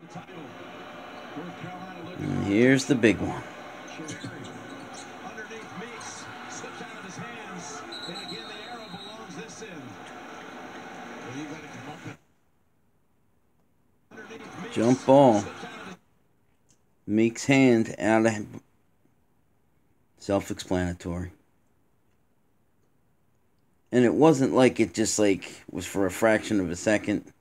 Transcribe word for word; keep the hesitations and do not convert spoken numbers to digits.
And here's the big one. Jump ball. Meek's hand out of... Self-explanatory. And it wasn't like it just like was for a fraction of a second.